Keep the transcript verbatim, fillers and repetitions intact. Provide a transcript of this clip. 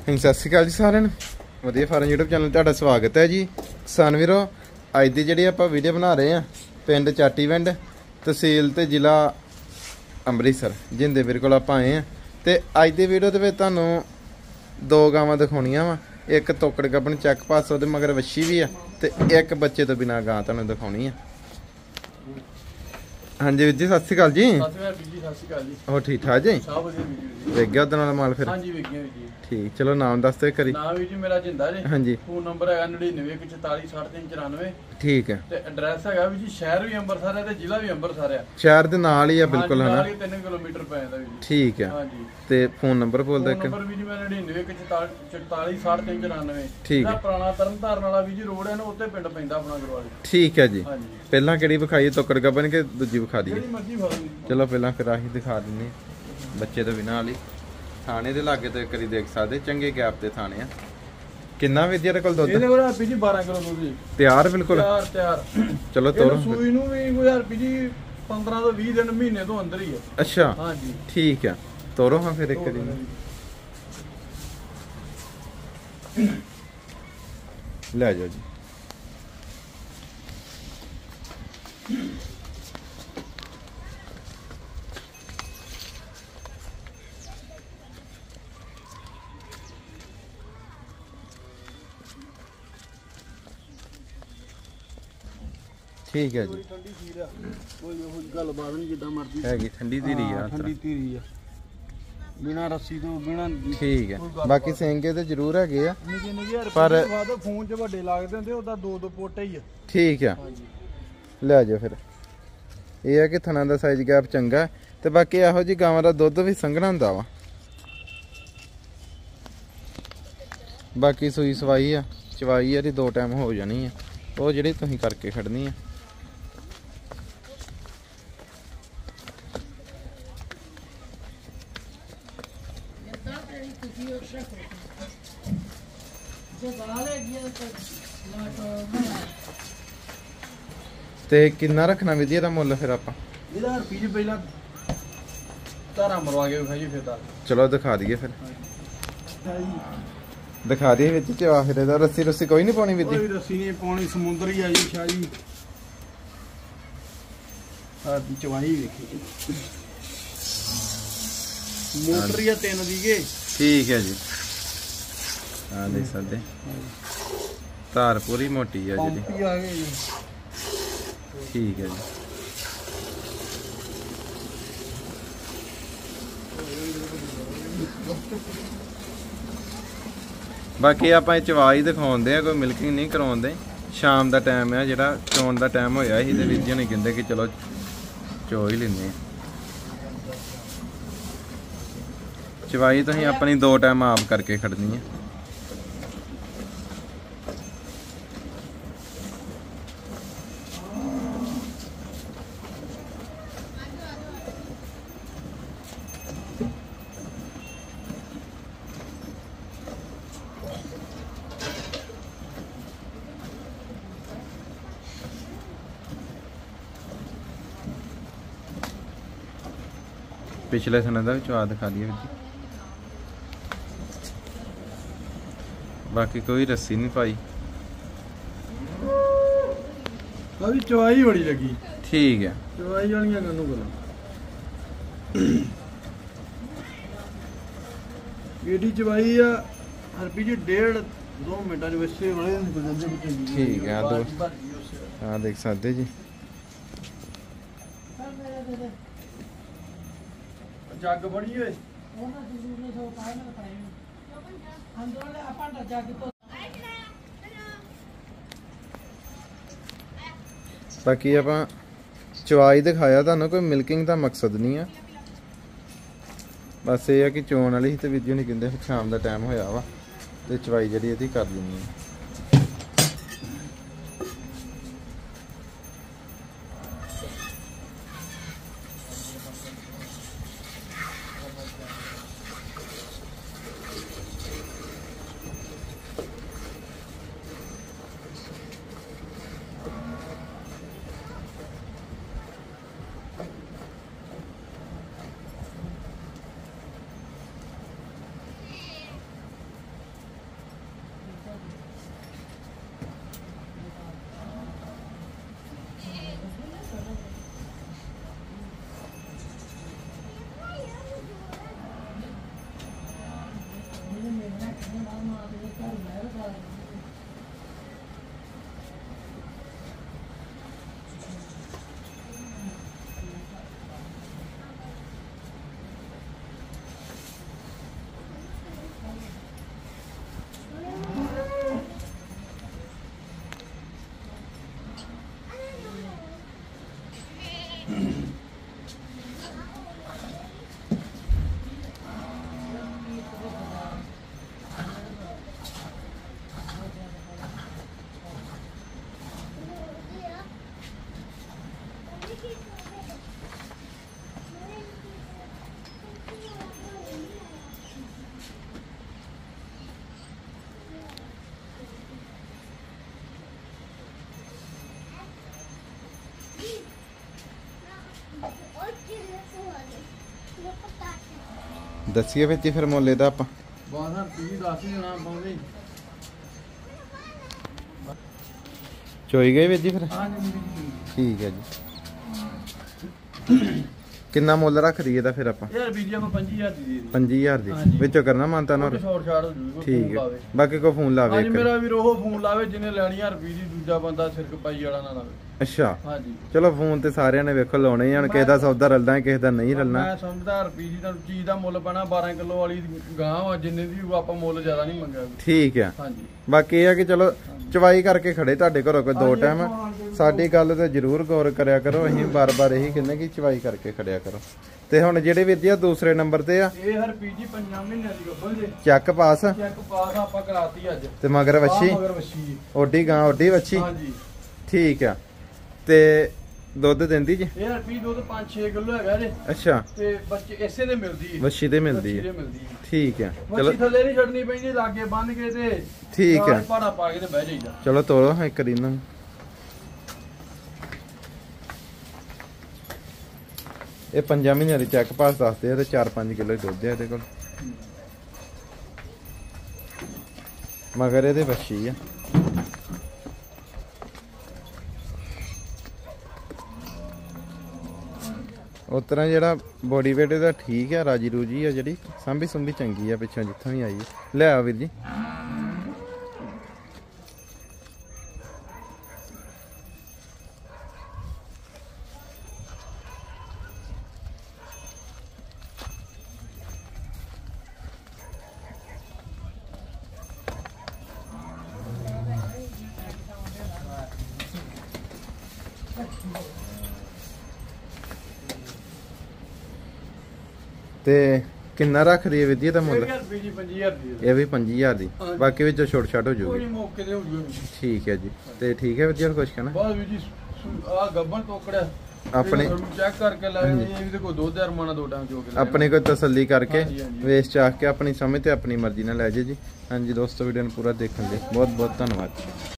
ਹਾਂਜੀ ਸਤਿ ਸ਼੍ਰੀ ਅਕਾਲ ਜੀ ਸਾਰਿਆਂ ਨੂੰ। ਵਧੀਆ ਫਾਰਮ YouTube ਚੈਨਲ ਤੁਹਾਡਾ ਸਵਾਗਤ ਹੈ ਜੀ। ਕਿਸਾਨ ਵੀਰੋ, ਅੱਜ ਦੀ ਜਿਹੜੀ ਆਪਾਂ ਵੀਡੀਓ ਬਣਾ ਰਹੇ ਆ ਪਿੰਡ ਚਾਟੀਵਿੰਡ, ਤਹਿਸੀਲ ਤੇ ਜ਼ਿਲ੍ਹਾ ਅੰਮ੍ਰਿਤਸਰ, ਜਿੰਦੇ ਵੀਰ ਕੋਲ ਆਪਾਂ ਆਏ ਆ। ਤੇ ਅੱਜ ਦੀ ਵੀਡੀਓ ਦੇ ਵਿੱਚ ਤੁਹਾਨੂੰ ਦੋ ਗਾਵਾਂ ਦਿਖਾਉਣੀਆਂ ਵਾ। ਇੱਕ ਤੋਕੜ ਗੱਬਣ ਚੱਕ ਪਾਸ, ਉਹਦੇ ਮਗਰ ਵੱਛੀ ਵੀ ਆ, ਤੇ ਇੱਕ ਬੱਚੇ ਤੋਂ ਬਿਨਾਂ ਗਾਂ ਤੁਹਾਨੂੰ ਦਿਖਾਉਣੀ ਆ। ਹਾਂਜੀ ਵੀਰ ਜੀ ਸਤਿ ਸ਼੍ਰੀ ਅਕਾਲ ਜੀ। ਸਤਿ ਸ਼੍ਰੀ ਅਕਾਲ ਜੀ। ਹੋਰ ਠੀਕ ਠਾਕ ਜੀ? ਸਭ ਵਧੀਆ ਵੀਰ ਜੀ। ਵੇਖ ਗਿਆ ਉਹਦੇ ਨਾਲ ਮਾਲ ਫਿਰ? ਹਾਂਜੀ ਵੇਖ ਗਿਆ ਵੀਰ ਜੀ। ਠੀਕ, ਚਲੋ ਨਾਮ ਦੱਸ ਦਿਓ ਕਰੀ। ਨਾਮ ਵੀਰ ਜੀ ਮੇਰਾ ਜਿੰਦਾ ਜੀ। ਹਾਂਜੀ। ਫੋਨ ਨੰਬਰ ਹੈਗਾ ਨੜਿਨਵੇਂ ਇੱਕ ਚੁਤਾਲੀ ਸੱਠ ਤਿੰਨ ਚੁਰਾਨਵੇਂ। ਠੀਕ ਹੈ। ਤੇ ਐਡਰੈਸ ਹੈਗਾ ਵੀਰ ਜੀ ਸ਼ਹਿਰ ਵੀ ਅੰਮ੍ਰਿਤਸਰ ਹੈ ਤੇ ਜ਼ਿਲ੍ਹਾ ਵੀ ਅੰਮ੍ਰਿਤਸਰ ਹੈ। ਸ਼ਹਿਰ ਦੇ ਨਾਲ ਹੀ ਆ ਬਿਲਕੁਲ, ਹਨਾ? ਨਾਲ ਹੀ ਤਿੰਨ ਕਿਲੋਮੀਟਰ ਪੈ ਜਾਂਦਾ ਵੀਰ ਜੀ। ਠੀਕ ਹੈ। ਹਾਂਜੀ। ਤੇ ਫੋਨ ਨੰਬਰ ਬੋਲ ਦਿਓ ਇੱਕ। ਨੰਬਰ ਵੀਰ ਜੀ ਮੇਰਾ ਨੜਿਨਵੇਂ ਇੱਕ ਚੁਤਾਲੀ ਸੱਠ ਤਿੰਨ ਚੁਰਾਨਵੇਂ। ਠੀਕ ਹੈ। ਪੁਰਾਣਾ ਤਰਨਤਾਰਨ ਵਾਲਾ ਵੀਰ ਜੀ ਰੋਡ ਹੈ ਨਾ, ਉੱਤੇ ਪਿੰਡ ਪੈਂਦਾ ਆਪਣਾ ਗੁਰਵਾਲੀ। ਠੀਕ ਹੈ ਜੀ। ਹਾਂਜੀ। ਪਹਿਲਾਂ ਕਿਹੜੀ ਵਿਖਾਈਏ, ਤੋਕੜ ਗੱਬਣ ਕਿ ਦੂਜੀ ਵਿਖਾ ਦਈਏ? ਜਿਹੜੀ ਮਰਜ਼ੀ ਫੜੋ। ਚਲੋ ਪਹਿਲਾਂ ਫਿਰ ਆਹੀ ਦਿਖਾ ਦਿੰਨੇ ਬੱਚੇ ਤੋਂ ਬਿਨਾਂ ਵਾਲੀ। ਥਾਣੇ ਦੇ ਲਾਗੇ ਤੇ ਕਰੀ ਦੇਖ ਸਕਦੇ, ਚੰਗੇ ਗੈਪ ਤੇ ਥਾਣੇ ਆ। ਕਿੰਨਾ ਵੀ ਇਹਦੇ ਕੋਲ ਦੁੱਧ? ਇਹਦੇ ਕੋਲ ਰੁਪਏ ਜੀ ਬਾਰਾਂ ਕਿਲੋ ਦੁੱਧ ਜੀ। ਤਿਆਰ ਬਿਲਕੁਲ? ਤਿਆਰ ਤਿਆਰ। ਚਲੋ ਤੋਰੋ। ਸੂਈ ਨੂੰ ਵੀ ਕੋਈ ਰੁਪਏ ਜੀ ਪੰਦਰਾਂ ਤੋਂ ਵੀਹ ਦਿਨ ਮਹੀਨੇ ਤੋਂ ਅੰਦਰ ਹੀ ਹੈ। ਅੱਛਾ। ਹਾਂਜੀ ਠੀਕ ਆ, ਤੋਰੋ ਹਾਂ ਫਿਰ ਇੱਕ ਦਿਨ ਲੈ ਜਾਓ ਜੀ। ਠੀਕ ਹੈ ਜੀ। ਠੰਡੀ ਸੀਰ ਆ, ਕੋਈ ਉਹ ਗੱਲਬਾਤ ਨਹੀਂ, ਜਿੱਦਾਂ ਮਰਜ਼ੀ ਹੈਗੀ ਠੰਡੀ ਧੀਰੀ ਆ। ਠੰਡੀ ਧੀਰੀ ਆ, ਬਿਨਾ ਰੱਸੀ ਤੋਂ ਬਿਨਾ। ਠੀਕ ਹੈ। ਬਾਕੀ ਸਿੰਗੇ ਤੇ ਜ਼ਰੂਰ ਹੈਗੇ ਆ, ਨਿੱਕੇ ਨਿੱਕੇ ਪਰ ਫੋਨ 'ਚ ਵੱਡੇ ਲੱਗਦੇ ਹੁੰਦੇ, ਉਹਦਾ ਦੋ ਦੋ ਪੋਟੇ ਹੀ ਆ। ਠੀਕ ਆ, ਲੈ ਜਾਓ ਫਿਰ। ਇਹ ਆ ਕਿ ਥਣਾ ਦਾ ਸਾਈਜ਼ ਗੈਪ ਚੰਗਾ, ਤੇ ਬਾਕੀ ਇਹੋ ਜੀ ਗਾਵਾਂ ਦਾ ਦੁੱਧ ਵੀ ਸੰਘਣਾ ਹੁੰਦਾ ਵਾ। ਬਾਕੀ ਸੂਈ ਸਵਾਈ ਆ, ਚਵਾਈ ਆ ਦੀ ਦੋ ਟਾਈਮ ਹੋ ਜਾਣੀ ਆ, ਉਹ ਜਿਹੜੀ ਤੁਸੀਂ ਕਰਕੇ ਖੜਨੀ ਆ। ਤੇ ਕਿੰਨਾ ਰੱਖਣਾ ਵਿਧੀ ਦਾ ਮੁੱਲ ਫਿਰ ਆਪਾਂ? ਇਹਦਾ ਰੁਪਏ ਜੀ ਪਹਿਲਾਂ ਧਾਰਾ ਮਰਵਾ ਕੇ ਵਿਖਾਈ ਫਿਰ ਦਾ। ਚਲੋ ਦਿਖਾ ਦਈਏ ਫਿਰ, ਦਿਖਾ ਦਈਏ ਵਿੱਚ ਚਵਾ ਫਿਰ ਇਹਦਾ। ਰੱਸੀ ਰੱਸੀ ਕੋਈ ਨਹੀਂ ਪਾਉਣੀ ਵਿਧੀ? ਕੋਈ ਰੱਸੀ ਨਹੀਂ ਪਾਉਣੀ, ਸਮੁੰਦਰ ਹੀ ਆ ਜੀ ਸ਼ਾਹੀ। ਆ ਦੀ ਚਵਾਈ ਵੇਖੀ, ਮੋਟਰ ਹੀ ਆ ਤਿੰਨ ਦੀਗੇ। ਠੀਕ ਹੈ ਜੀ। ਆ ਦੇਖ ਸਕਦੇ, ਧਾਰ ਪੂਰੀ ਮੋਟੀ ਆ ਜਿਹੜੀ। ਪੰਪੀ ਆ ਗਏ ਜੀ। ਠੀਕ ਹੈ ਜੀ। ਬਾਕੀ ਆਪਾਂ ਚਵਾ ਹੀ ਦਿਖਾਉਂਦੇ ਆ, ਕੋਈ ਮਿਲਕਿੰਗ ਨਹੀਂ ਕਰਾਉਂਦੇ। ਸ਼ਾਮ ਦਾ ਟਾਈਮ ਆ, ਜਿਹੜਾ ਚੋਣ ਦਾ ਟਾਈਮ ਹੋਇਆ ਸੀ, ਤੇ ਵੀਰ ਜੀ ਨੇ ਕਹਿੰਦੇ ਕਿ ਚਲੋ ਚੋ ਹੀ ਲੈਂਦੇ ਆ। ਚਵਾਈ ਤੁਸੀਂ ਆਪਣੀ ਦੋ ਟਾਈਮ ਆਪ ਕਰਕੇ ਖੜਨੀ ਹੈ। ਪਿਛਲੇ ਸਨੇ ਦਾ ਵੀ ਚਵਾ ਦਿਖਾ ਦਈਏ ਵੀਰ ਜੀ। ਬਾਕੀ ਕੋਈ ਰੱਸੀ ਨਹੀਂ ਪਾਈ। ਆ ਵੀ ਚਵਾਈ ਬੜੀ ਲੱਗੀ। ਠੀਕ ਹੈ। ਚਵਾਈ ਵਾਲੀਆਂ ਕਾਨੂੰ ਗੱਲਾਂ। ਇਹਦੀ ਚਵਾਈ ਆ ਰੁਪਏ ਜੀ ਡੇਢ ਦੋ ਮਿੰਟਾਂ ਦੇ ਵਿੱਚ ਵਾਲੇ ਗੁਜ਼ਰਦੇ ਵਿੱਚ। ਠੀਕ ਹੈ। ਦੋ ਹਾਂ ਦੇਖ ਸਕਦੇ ਜੀ। ਜੱਗ ਬੜੀ ਓਏ। ਬਾਕੀ ਆਪਾਂ ਚਵਾਈ ਦਿਖਾਇਆ ਤੁਹਾਨੂੰ, ਕੋਈ ਮਿਲਕਿੰਗ ਦਾ ਮਕਸਦ ਨਹੀਂ ਆ। ਬਸ ਇਹ ਆ ਕਿ ਚੋਣ ਵਾਲੀ ਸੀ, ਤੇ ਵੀਰ ਜੀ ਨਹੀਂ ਕਹਿੰਦੇ ਸ਼ਾਮ ਦਾ ਟਾਈਮ ਹੋਇਆ ਵਾ, ਤੇ ਚਵਾਈ ਜਿਹੜੀ ਇਹਦੀ ਕਰ ਲੈਣੀ ਹੈ। ਦੱਸੀਏ ਵਿੱਚ ਫਿਰ ਮੁੱਲ ਇਹਦਾ ਆਪਾਂ ਬਾਹਰ ਰੁਪਏ ਦੱਸ ਹੀ ਦੇਣਾ ਪਾਉਂਦੇ ਚੋਈ ਗਏ ਵੀਰ ਜੀ ਫਿਰ ਹਾਂਜੀ ਠੀਕ ਹੈ ਜੀ ਕਿੰਨਾ ਮੁੱਲ ਰੱਖ ਦਈਏ ਦਾ ਫਿਰ ਆਪਾਂ ਯਾਰ ਵੀਡੀਓ ਕੋ ਪੰਜੀ ਹਜ਼ਾਰ ਦੀ ਦੇ ਦੇ ਪੰਜੀ ਹਜ਼ਾਰ ਦੀ ਹਾਂਜੀ। ਵਿੱਚੋਂ ਕਰਨਾ ਮਾਨਤਾ ਨਾ ਸ਼ਾਰਟ ਸ਼ਾਰਟ ਹੋ ਜੂਗਾ ਠੀਕ ਹੈ ਬਾਕੀ ਕੋ ਫੋਨ ਲਾਵੇ ਹਾਂਜੀ ਇੱਕ ਮੇਰਾ ਵੀਰ ਉਹ ਫੋਨ ਲਾਵੇ ਜਿਹਨੇ ਲੈਣੀ ਆ ਰੁਪਏ ਦੀ ਦੂਜਾ ਬੰਦਾ ਸਿਰਕ ਪਾਈ ਵਾਲਾ ਨਾ ਲਾਵੇ ਅੱਛਾ ਹਾਂਜੀ ਚਲੋ ਫੋਨ ਤੇ ਸਾਰਿਆਂ ਨੇ ਵੇਖੋ ਲਾਉਣੇ ਹੀ ਹਣ ਕਿਸੇ ਦਾ ਸੌਦਾ ਰਲਦਾ ਕਿਸੇ ਦਾ ਨਹੀਂ ਰਲਣਾ ਮੈਂ ਸਮਝਦਾ ਰੁਪਏ ਦੀ ਤਾਂ ਚੀਜ਼ ਦਾ ਮੁੱਲ ਪੈਣਾ ਬਾਰਾਂ ਕਿਲੋ ਵਾਲੀ ਗਾਂ ਵਾ ਜਿੰਨੇ ਦੀ ਵੀ ਆਪਾਂ ਮੁੱਲ ਜ਼ਿਆਦਾ ਨਹੀਂ ਮੰਗਿਆ ਠੀਕ ਆ ਹਾਂਜੀ ਬਾਕੀ ਇਹ ਆ ਕਿ ਚਲੋ ਚਵਾਈ ਕਰਕੇ ਖੜੇ ਤੁਹਾਡੇ ਘਰੋਂ ਕੋਈ ਦੋ ਟਾਈਮ ਸਾਡੀ ਗੱਲ ਤੇ ਜ਼ਰੂਰ ਗੌਰ ਕਰਿਆ ਕਰੋ ਅਸੀਂ ਬਾਰ-ਬਾਰ ਇਹੀ ਕਹਿੰਦੇ ਕਿ ਚਵਾਈ ਕਰਕੇ ਖੜਿਆ ਕਰੋ ਤੇ ਹੁਣ ਜਿਹੜੇ ਵੀਰ ਜੀ ਆ ਦੂਸਰੇ ਨੰਬਰ ਤੇ ਆ ਇਹ ਹਰ ਪੀਜੀ ਪੰਜਾਂ ਮਹੀਨਿਆਂ ਦੀ ਗੱਭਲ ਜੇ ਚੱਕ ਪਾਸ ਚੈੱਕ ਪਾਸ ਆਪਾਂ ਕਰਾਤੀ ਅੱਜ ਤੇ ਮਗਰ ਵੱਛੀ ਆਹ ਮਗਰ ਵੱਛੀ ਓਡੀ ਗਾਂ ਓਡੀ ਵੱਛੀ ਹਾਂਜੀ ਠੀਕ ਆ ਤੇ ਦੁੱਧ ਦਿੰਦੀ ਜੀ ਇਹ ਰੁਪਏ ਦੁੱਧ ਪੰਜ ਛੇ ਕਿਲੋ ਹੈਗਾ ਜੇ ਅੱਛਾ ਤੇ ਬੱਚੇ ਇਸੇ ਦੇ ਮਿਲਦੀ ਹੈ ਵੱਛੀ ਤੇ ਮਿਲਦੀ ਵੱਛੀ ਹੈ ਦੇ ਮਿਲਦੀ ਹੈ ਠੀਕ ਆ ਚਲੋ ਚਲੋ ਥੱਲੇ ਨਹੀਂ ਛੱਡਣੀ ਪੈਂਦੀ ਲਾਗੇ ਬੰਨ ਕੇ ਤੇ ਠੀਕ ਆ ਨਾਲ ਭਾੜਾ ਪਾ ਕੇ ਤੇ ਬਹਿ ਜਾਈਦਾ ਚਲੋ ਤੋੜੋ ਇੱਕ ਵਾਰੀ ਇਹਨਾਂ ਨੂੰ ਇਹ ਪੰਜਾਂ ਮਹੀਨਿਆਂ ਦੀ ਚੈੱਕ ਪਾਸ ਦੱਸਦੇ ਆ ਤੇ ਚਾਰ ਪੰਜ ਕਿਲੋ ਦੁੱਧ ਆ ਇਹਦੇ ਕੋਲ ਮਗਰ ਇਹਦੇ ਵੱਛੀ ਆ ਉਸ ਤਰ੍ਹਾਂ ਜਿਹੜਾ ਬੋਡੀ ਵੇਟ ਇਹਦਾ ਠੀਕ ਆ ਰਾਜੀ ਰੂਜੀ ਆ ਜਿਹੜੀ ਸਾਂਭੀ ਸੁੰਭੀ ਚੰਗੀ ਆ ਪਿੱਛੋਂ ਜਿੱਥੋਂ ਵੀ ਆਈ ਆ ਲੈ ਆ ਵੀਰ ਜੀ ਤੇ ਕਿੰਨਾ ਰੱਖ ਰਹੀ ਹੈ ਵੀਰ ਜੀ ਇਹਦਾ ਮੁੱਲ ਰੁਪਏ ਜੀ ਪੰਜ ਹਜ਼ਾਰ ਦੀ ਇਹ ਵੀ ਪੰਜੀ ਹਜ਼ਾਰ ਦੀ ਬਾਕੀ ਵਿੱਚ ਛੋਟ ਛਾਟ ਹੋ ਕੋਈ ਜਾਊਗੀ ਨਹੀਂ ਮੌਕੇ ਤੇ ਹੋ ਜੂਗਾ ਠੀਕ ਹੈ ਜੀ ਤੇ ਠੀਕ ਹੈ ਵੀਰ ਜੀ ਹੋਰ ਕੁਝ ਕਹਿਣਾ ਬਾਅਦ ਵਿੱਚ ਜੀ ਆ ਗੱਬਣ ਟੋਕੜਿਆ ਆਪਣੇ ਚੈੱਕ ਕਰਕੇ ਲੈ ਇਹ ਵੀ ਤੇ ਕੋਈ ਦੋ ਹਜ਼ਾਰ ਮਾਣਾ ਦੋ ਟਾਈਮ ਜੋ ਕੇ ਆਪਣੇ ਕੋਈ ਤਸੱਲੀ ਕਰਕੇ ਹਾਂਜੀ, ਹਾਂਜੀ। ਵੇਚ ਚਾਖ ਕੇ ਆਪਣੀ ਸਮਝ ਤੇ ਆਪਣੀ ਮਰਜ਼ੀ ਨਾਲ ਲੈ ਜੇ ਜੀ ਹਾਂਜੀ ਦੋਸਤੋ ਵੀਡੀਓ ਨੂੰ ਪੂਰਾ ਦੇਖਣ ਲਈ ਬਹੁਤ ਬਹੁਤ ਧੰਨਵਾਦ